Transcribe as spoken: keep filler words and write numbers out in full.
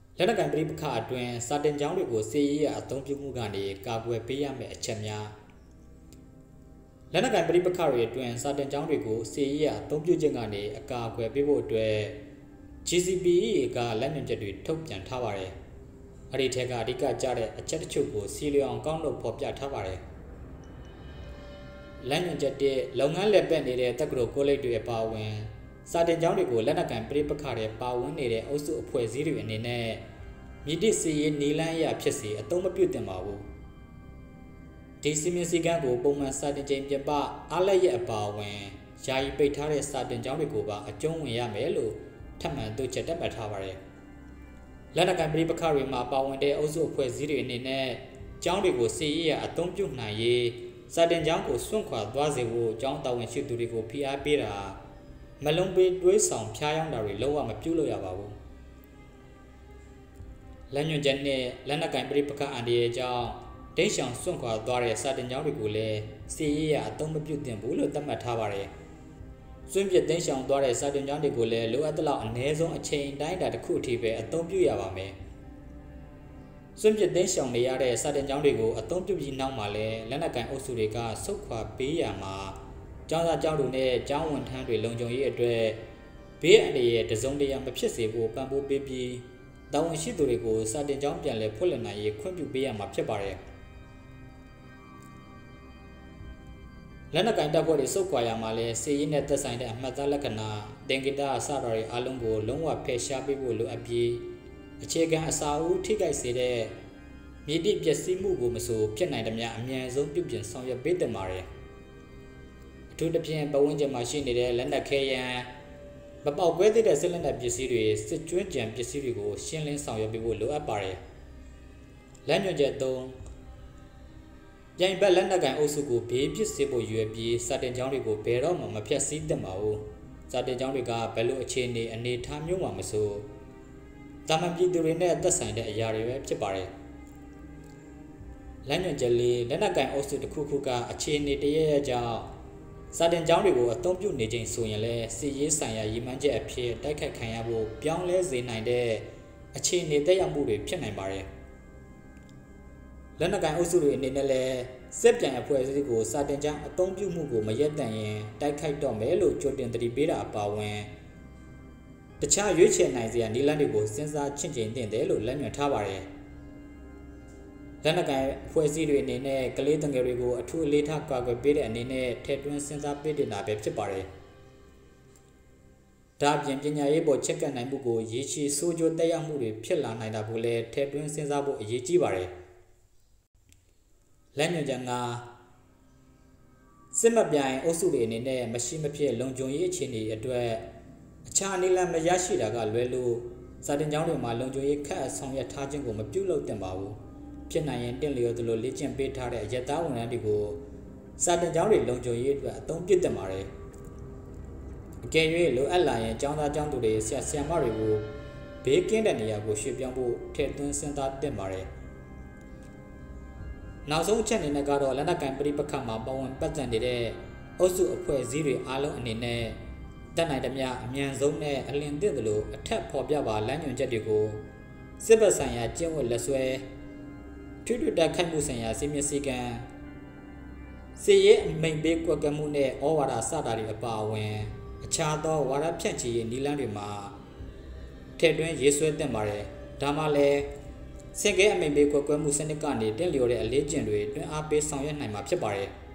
လက်နက်ကိုင်ပဋိပက္ခအတွင်းစာတင်ကျောင်းတွေကိုစီရေးအသုံးပြုမှုကနေကာကွယ်ပေးရမယ့်အချက်များလက်နက်ကိုင်ပဋိပက္ခတွေအတွင်းစာတင်ကျောင်းတွေကိုစီရေးအသုံးပြုခြင်းကနေအကာအကွယ်ပေးဖို့အတွက် G C P E A ကလက်နက်ချက်တွေထုတ်ပြန်ထားပါတယ်။အဲ့ဒီထက်ကအဓိကကျတဲ့အချက်တချို့ကိုစီလျောင်ကောင်းလို့ဖော်ပြထားပါတယ်။လက်နက်ချက်တဲ့လုပ်ငန်းလက်ပတ်နေတဲ့တက္ကသိုလ်ကိုလိပ်တွေအပါအဝင်စာတင်ကျောင်းတွေကိုလက်နက်ကိုင်ပဋိပက္ခတွေပါဝင်နေတဲ့အုပ်စုအဖွဲ့အစည်းတွေအနေနဲ့မြစ်တစ်စီရေးနီလန်းရဖြစ်စီအသုံးမပြုသင့်ပါဘူး။ဒီစီမင်းစည်းကမ်းကိုပုံမှန်စာတင်ချိန်ပြပအားလက်ရအပါအဝင်ယာယီပိတ်ထားတဲ့စာတင်ကျောင်းတွေကိုပါအကျုံးဝင်ရမယ်လို့ထပ်မံသို့ချက်တက်မှတ်ထားပါတယ်။လက်နက်ကိုင်ပဋိပက္ခတွေမှာပါဝင်တဲ့အုပ်စုအဖွဲ့အစည်းတွေအနေနဲ့ကျောင်းတွေကိုစီရေးရအသုံးပြုနိုင်ရေးစာတင်ကျောင်းကိုစွန့်ခွာသွားစေဖို့ကျောင်းတာဝန်ရှိသူတွေကိုဖိအားပေးတာမလုံးပေးတွေးဆောင်ဖျားယောင်းတာတွေလုံးဝမပြုလုပ်ရပါဘူး။လက်ညွှန်ချက်နဲ့လက်နက်ကင်ပဋိပက္ခအန္တရာယ်ကြောင့်ဒိတ်ဆောင်စွန့်ခွာသွားတဲ့စာတင်ကျောင်းတွေကိုလည်းစီရေးရအသုံးမပြုသင့်ဘူးလို့သတ်မှတ်ထားပါတယ်။စွန့်ပစ်ဒိတ်ဆောင်သွားတဲ့စာတင်ကျောင်းတွေကိုလည်းလိုအပ်သလောက်အနည်းဆုံးအချိန်တိုင်းတာတစ်ခုအထိပဲအသုံးပြုရပါမယ်။စွန့်ပစ်ဒိတ်ဆောင်နေရတဲ့စာတင်ကျောင်းတွေကိုအသုံးပြုပြီးနောက်မှာလည်းလက်နက်ကင်အုပ်စုတွေကဆုတ်ခွာပေးရမှာကျောင်းသားကျောင်းသူနဲ့ကျောင်းဝန်ထမ်းတွေလုံခြုံရေးအတွက်ဘေးအန္တရာယ်တစုံတရာမဖြစ်စေဖို့ပံ့ပိုးပေးပြီးတာဝန်ရှိသူတွေကိုစာတင်ကျောင်းပြန်လည်ဖွင့်လှစ်နိုင်ရေးခွင့်ပြုပေးရမှာဖြစ်ပါတယ်။လက်နက်ကင်တပ်ဖွဲ့တွေစုခွာရမှာလဲစီရေးနဲ့သက်ဆိုင်တဲ့အမှတ်အသားလက္ခဏာတင်ကိတအစတော်တွေအားလုံးကိုလုံးဝဖယ်ရှားပေးဖို့လိုအပ်ပြီးအခြေခံအစာအုပ်ထိခိုက်စေတဲ့မြေတိပျက်စီးမှုကိုမဆိုဖြစ်နိုင်သမျှအမြန်ဆုံးပြုပြင်ဆောင်ရွက်ပေးသင့်ပါတယ်။အထူးသဖြင့်ပတ်ဝန်းကျင်မှာရှိနေတဲ့လက်နက်ခဲယမ်းမပေါက်ကွဲသေးတဲ့စစ်လက်နက်ပစ္စည်းတွေစစ်ကျွမ်းကြံပစ္စည်းတွေကိုရှင်းလင်းဆောင်ရွက်ပေးဖို့လိုအပ်ပါတယ်။လက်ညွှန်ချက်သုံးပြိုင်ဘက်လက်နက်ကန်အုပ်စုကိုဘေးပစ်စေဖို့ရွယ်ပြီးစာတင်ကျောင်းတွေကိုဘယ်တော့မှမဖျက်ဆီးသင့်ပါဘူး။စာတင်ကျောင်းတွေကဘယ်လိုအခြေအနေအနေထားမျိုးမှမဆိုတာမန်ပြည်သူတွေနဲ့သက်ဆိုင်တဲ့အရာတွေပဲဖြစ်ပါတယ်။လက်ညွှန်ချက်လေးလက်နက်ကန်အုပ်စုတစ်ခုခုကအခြေအနေတရရကြောင့်စာတင်ကျောင်းတွေကိုအသုံးပြုနေခြင်းဆိုရင်လည်းစီရေးဆိုင်ရာရည်မှန်းချက်အဖြစ်တိုက်ခတ်ခံရဖို့ပြောင်းလဲစေနိုင်တဲ့အခြေအနေသက်ရောက်မှုတွေဖြစ်နိုင်ပါတယ်။လက်နက်ကိုင်အုပ်စုတွေအနေနဲ့လည်းစစ်ပြန်အဖွဲ့အစည်းကိုစာတင်ကျောင်းအသုံးပြုမှုကိုမရက်တန်ရင်တိုက်ခိုက်တော့မယ်လို့ကြိုတင်သတိပေးတာအပါအဝင်တခြားရွေးချယ်နိုင်စရာနည်းလမ်းတွေကိုစဉ်းစားချင့်ချိန်သင့်တယ်လို့လက်ညွှန်ထားပါတယ်။လက်နက်ကိုင်အဖွဲ့အစည်းတွေအနေနဲ့ကလေးငယ်တွေကိုအထူးအလေးထားကာကွယ်ပေးတဲ့အနေနဲ့ထည့်သွင်းစဉ်းစားပေးတင်တာပဲဖြစ်ပါတယ်။ဒါ့အပြင်ပညာရေးပေါ်ချက်ကပ်နိုင်မှုကိုရည်ချီဆိုးကျိုးတက်ရောက်မှုတွေဖြစ်လာနိုင်တာကိုလည်းထည့်သွင်းစဉ်းစားဖို့အရေးကြီးပါတယ်။လက်ညွှန်ချက်ငါစစ်မပြိုင်အုပ်စုတွေအနေနဲ့မရှိမဖြစ်လုံခြုံရေးအခြေအနေအတွက်အခြားနည်းလမ်းမရရှိတာကလွဲလို့စာတင်ကျောင်းတွေမှာလုံခြုံရေးခက်အဆောင်ရထားခြင်းကိုမပြုလုပ်သင့်ပါဘူး။ဖြစ်နိုင်ရင်တင့်လျော်သလိုလေ့ကျင့်ပေးထားတဲ့ရက်သားဝန်ထမ်းတွေကိုစာတင်ကျောင်းတွေလုံခြုံရေးအတွက်အသုံးပြုသင့်ပါတယ်။အကယ်၍လိုအပ်လာရင်ကျောင်းသားကျောင်းသူတွေဆရာဆရာမတွေကိုဘေးကင်းတဲ့နေရာကိုရွှေ့ပြောင်းဖို့ထည့်သွင်းစဉ်းစားသင့်ပါတယ်။နောက်ဆုံးအချက်အနေနဲ့ကတော့လက်နက်ကင်ပဋိပက္ခမှာပါဝင်ပတ်သက်နေတဲ့အုပ်စုအဖွဲ့အစည်းတွေအားလုံးအနေနဲ့တက်နိုင်သမျှအမြန်ဆုံးနဲ့အလင်းသင့်သလိုအထက်ဖော်ပြပါလမ်းညွှန်ချက်တွေကိုစစ်ဘက်ဆိုင်ရာကျင့်ဝတ်လက်ဆွဲထွေထွေတက်ခိုက်မှုဆိုင်ရာစီမံစည်းကမ်းစီရေးအမိန်ပေးကွက်ကမှုနဲ့ဩဝါဒစတာတွေအပါအဝင်အခြားသောဝါဒဖြန့်ချီရေးနည်းလမ်းတွေမှာထည့်သွင်းရေးဆွဲသင့်ပါတယ်။ဒါမှလည်းစင်ကဲအမိန်ပေးကွက်ကွဲမှုစနစ်ကနေတင့်လျော်တဲ့အလေးကျင့်တွေတွင်အားပေးဆောင်ရွက်နိုင်မှာဖြစ်ပါတယ်။